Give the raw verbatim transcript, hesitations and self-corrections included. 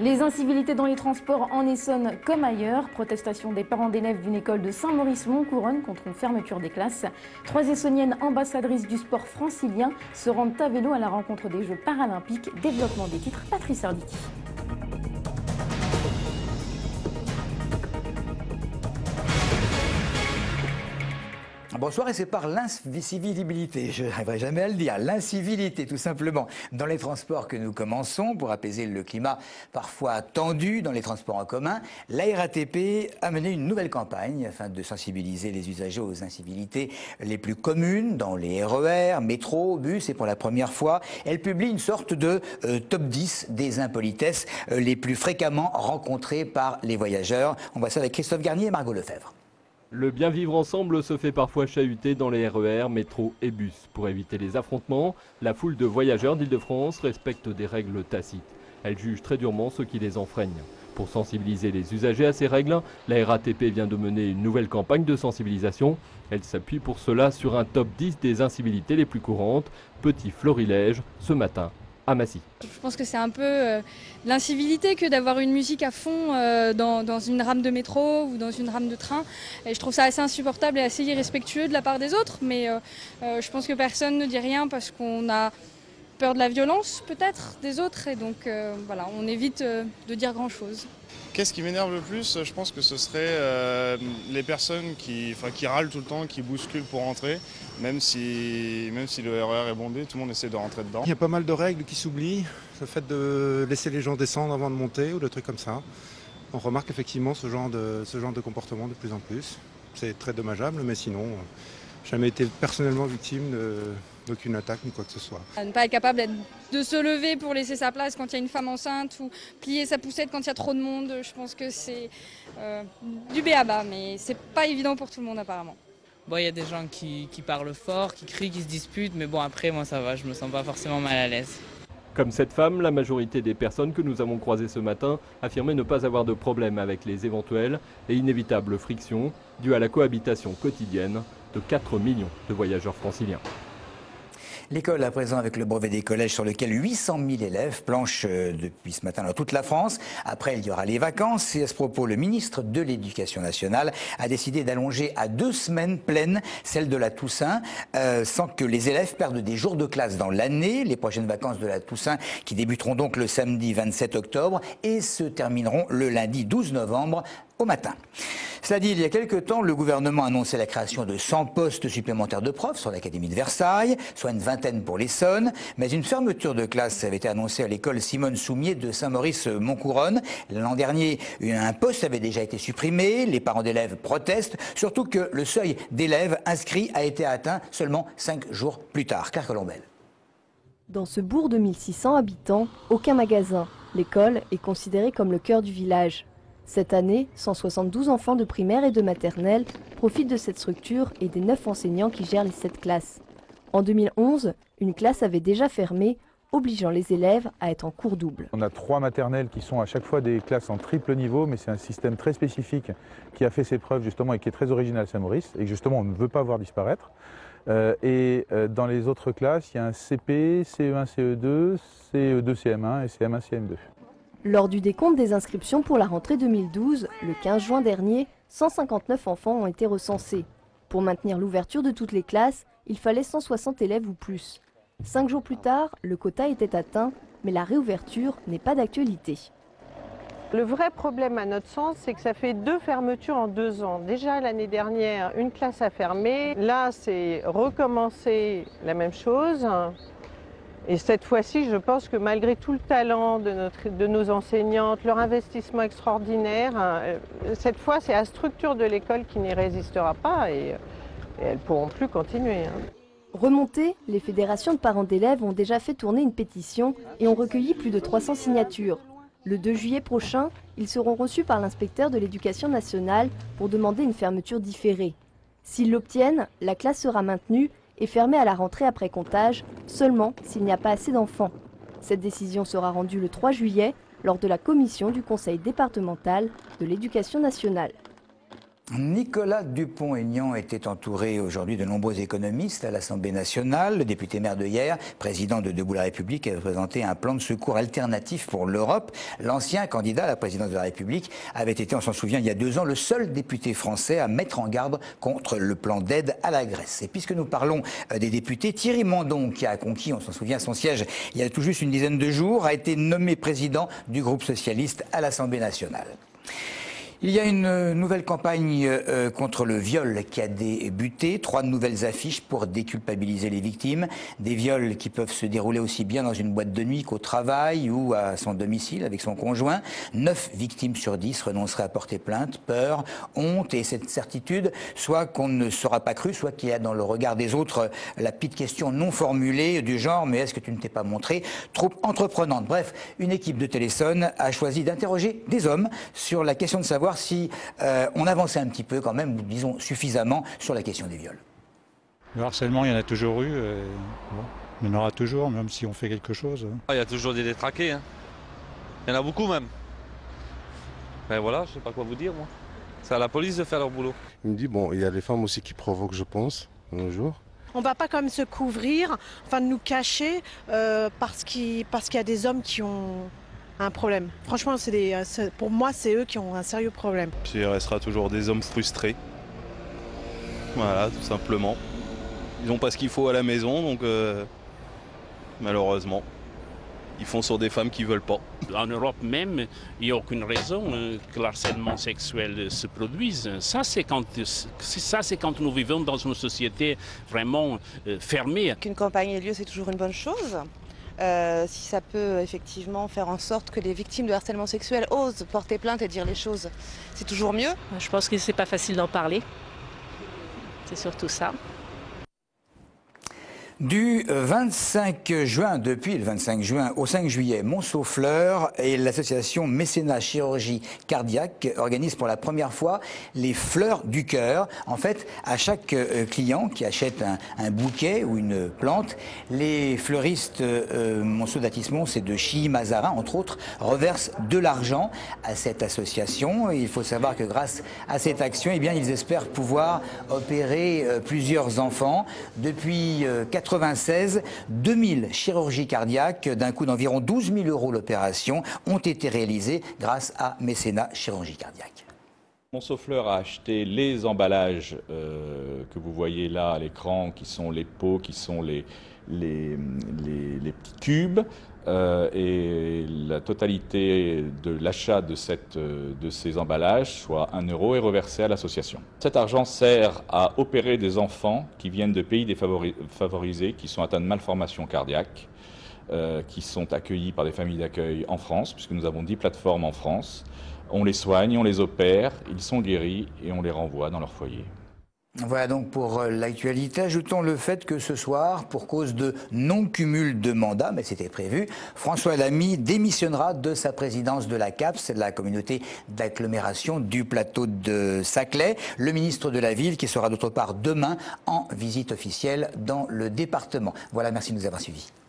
Les incivilités dans les transports en Essonne comme ailleurs. Protestation des parents d'élèves d'une école de Saint-Maurice-Montcouronne contre une fermeture des classes. Trois Essonniennes ambassadrices du sport francilien se rendent à vélo à la rencontre des Jeux paralympiques. Développement des titres, Patrice Arditi. Bonsoir, et c'est par l'incivilité, je n'arriverai jamais à le dire, l'incivilité tout simplement dans les transports que nous commençons pour apaiser le climat parfois tendu dans les transports en commun. La R A T P a mené une nouvelle campagne afin de sensibiliser les usagers aux incivilités les plus communes dans les R E R, métro, bus, et pour la première fois, elle publie une sorte de euh, top dix des impolitesses euh, les plus fréquemment rencontrées par les voyageurs. On voit ça avec Christophe Garnier et Margot Lefebvre. Le bien vivre ensemble se fait parfois chahuter dans les R E R, métro et bus. Pour éviter les affrontements, la foule de voyageurs d'Île-de-France respecte des règles tacites. Elle juge très durement ceux qui les enfreignent. Pour sensibiliser les usagers à ces règles, la R A T P vient de mener une nouvelle campagne de sensibilisation. Elle s'appuie pour cela sur un top dix des incivilités les plus courantes. Petit florilège ce matin à Massy. Je pense que c'est un peu euh, l'incivilité que d'avoir une musique à fond euh, dans, dans une rame de métro ou dans une rame de train. Et je trouve ça assez insupportable et assez irrespectueux de la part des autres, mais euh, euh, je pense que personne ne dit rien parce qu'on a peur de la violence peut-être des autres, et donc euh, voilà, on évite euh, de dire grand-chose. Qu'est-ce qui m'énerve le plus? Je pense que ce serait euh, les personnes qui, enfin, qui râlent tout le temps, qui bousculent pour rentrer, même si, même si le R E R est bondé, tout le monde essaie de rentrer dedans. Il y a pas mal de règles qui s'oublient, le fait de laisser les gens descendre avant de monter ou des trucs comme ça. On remarque effectivement ce genre de, ce genre de comportement de plus en plus. C'est très dommageable, mais sinon, je n'ai jamais été personnellement victime de... d'aucune attaque ni quoi que ce soit. À ne pas être capable de se lever pour laisser sa place quand il y a une femme enceinte ou plier sa poussette quand il y a trop de monde, je pense que c'est euh, du b a ba, mais c'est pas évident pour tout le monde apparemment. Bon, il y a des gens qui, qui parlent fort, qui crient, qui se disputent, mais bon après moi ça va, je me sens pas forcément mal à l'aise. Comme cette femme, la majorité des personnes que nous avons croisées ce matin affirmaient ne pas avoir de problème avec les éventuelles et inévitables frictions dues à la cohabitation quotidienne de quatre millions de voyageurs franciliens. L'école à présent avec le brevet des collèges sur lequel huit cent mille élèves planchent depuis ce matin dans toute la France. Après, il y aura les vacances et à ce propos, le ministre de l'Éducation nationale a décidé d'allonger à deux semaines pleines celle de la Toussaint euh, sans que les élèves perdent des jours de classe dans l'année. Les prochaines vacances de la Toussaint qui débuteront donc le samedi vingt-sept octobre et se termineront le lundi douze novembre au matin. Cela dit, il y a quelque temps, le gouvernement a annoncé la création de cent postes supplémentaires de profs sur l'Académie de Versailles, soit une vingtaine pour l'Essonne, mais une fermeture de classe avait été annoncée à l'école Simone Soumier de Saint-Maurice-Montcouronne. L'an dernier, un poste avait déjà été supprimé, les parents d'élèves protestent, surtout que le seuil d'élèves inscrits a été atteint seulement cinq jours plus tard. Claire Colombel. Dans ce bourg de mille six cents habitants, aucun magasin. L'école est considérée comme le cœur du village. Cette année, cent soixante-douze enfants de primaire et de maternelle profitent de cette structure et des neuf enseignants qui gèrent les sept classes. En deux mille onze, une classe avait déjà fermé, obligeant les élèves à être en cours double. On a trois maternelles qui sont à chaque fois des classes en triple niveau, mais c'est un système très spécifique qui a fait ses preuves justement et qui est très original à Saint-Maurice et que justement on ne veut pas voir disparaître. Euh, et euh, dans les autres classes, il y a un C P, C E un, C E deux, C E deux, C M un et C M un, C M deux. Lors du décompte des inscriptions pour la rentrée deux mille douze, le quinze juin dernier, cent cinquante-neuf enfants ont été recensés. Pour maintenir l'ouverture de toutes les classes, il fallait cent soixante élèves ou plus. Cinq jours plus tard, le quota était atteint, mais la réouverture n'est pas d'actualité. Le vrai problème à notre sens, c'est que ça fait deux fermetures en deux ans. Déjà l'année dernière, une classe a fermé. Là, c'est recommencer la même chose. Et cette fois-ci, je pense que malgré tout le talent de, notre, de nos enseignantes, leur investissement extraordinaire, cette fois, c'est la structure de l'école qui n'y résistera pas et, et elles ne pourront plus continuer. Remontées, les fédérations de parents d'élèves ont déjà fait tourner une pétition et ont recueilli plus de trois cents signatures. Le deux juillet prochain, ils seront reçus par l'inspecteur de l'Éducation nationale pour demander une fermeture différée. S'ils l'obtiennent, la classe sera maintenue et fermée à la rentrée après comptage, seulement s'il n'y a pas assez d'enfants. Cette décision sera rendue le trois juillet lors de la commission du Conseil départemental de l'Éducation nationale. Nicolas Dupont-Aignan était entouré aujourd'hui de nombreux économistes à l'Assemblée nationale. Le député maire de Hyères, président de Debout la République, avait présenté un plan de secours alternatif pour l'Europe. L'ancien candidat à la présidence de la République avait été, on s'en souvient, il y a deux ans, le seul député français à mettre en garde contre le plan d'aide à la Grèce. Et puisque nous parlons des députés, Thierry Mandon, qui a conquis, on s'en souvient, son siège il y a tout juste une dizaine de jours, a été nommé président du groupe socialiste à l'Assemblée nationale. Il y a une nouvelle campagne euh, contre le viol qui a débuté. Trois nouvelles affiches pour déculpabiliser les victimes. Des viols qui peuvent se dérouler aussi bien dans une boîte de nuit qu'au travail ou à son domicile avec son conjoint. Neuf victimes sur dix renonceraient à porter plainte. Peur, honte et cette certitude, soit qu'on ne sera pas cru, soit qu'il y a dans le regard des autres la petite question non formulée du genre « mais est-ce que tu ne t'es pas montré ?» trop entreprenante. Bref, une équipe de Téléson a choisi d'interroger des hommes sur la question de savoir si euh, on avançait un petit peu quand même, disons suffisamment, sur la question des viols. Le harcèlement, il y en a toujours eu. Et bon, il y en aura toujours, même si on fait quelque chose. Il y a toujours des détraqués. Hein. Il y en a beaucoup même. Mais voilà, je ne sais pas quoi vous dire, moi. C'est à la police de faire leur boulot. Il me dit, bon, il y a les femmes aussi qui provoquent, je pense, de nos jours. On ne va pas quand même se couvrir, enfin nous cacher, euh, parce qu'il parce qu'il y a des hommes qui ont un problème. Franchement, c'est des, pour moi, c'est eux qui ont un sérieux problème. Puis il restera toujours des hommes frustrés. Voilà, tout simplement. Ils n'ont pas ce qu'il faut à la maison, donc euh, malheureusement, ils font sur des femmes qui ne veulent pas. En Europe même, il n'y a aucune raison que le harcèlement sexuel se produise. Ça, c'est quand, ça, c'est quand nous vivons dans une société vraiment fermée. Qu'une campagne ait lieu, c'est toujours une bonne chose. Euh, si ça peut effectivement faire en sorte que les victimes de harcèlement sexuel osent porter plainte et dire les choses, c'est toujours mieux. Je pense que c'est pas facile d'en parler. C'est surtout ça. Du vingt-cinq juin, depuis le vingt-cinq juin au cinq juillet, Monceau-Fleurs et l'association Mécénat Chirurgie Cardiaque organisent pour la première fois les fleurs du cœur. En fait, à chaque client qui achète un, un bouquet ou une plante, les fleuristes euh, Monceau d'Atismons et de Chilly-Mazarin, entre autres, reversent de l'argent à cette association. Et il faut savoir que grâce à cette action, eh bien, ils espèrent pouvoir opérer euh, plusieurs enfants. Depuis euh, quatre-vingt-seize, deux mille chirurgies cardiaques d'un coût d'environ douze mille euros l'opération ont été réalisées grâce à Mécénat Chirurgie Cardiaque. Monceau-Fleurs a acheté les emballages euh, que vous voyez là à l'écran, qui sont les pots, qui sont les, les, les, les petits cubes. Euh, et la totalité de l'achat de, cette, de ces emballages, soit un euro, est reversée à l'association. Cet argent sert à opérer des enfants qui viennent de pays défavorisés, qui sont atteints de malformations cardiaques, euh, qui sont accueillis par des familles d'accueil en France, puisque nous avons dix plateformes en France. On les soigne, on les opère, ils sont guéris et on les renvoie dans leur foyer. Voilà donc pour l'actualité. Ajoutons le fait que ce soir, pour cause de non-cumul de mandats, mais c'était prévu, François Lamy démissionnera de sa présidence de la CAPS, la communauté d'agglomération du plateau de Saclay. Le ministre de la Ville qui sera d'autre part demain en visite officielle dans le département. Voilà, merci de nous avoir suivis.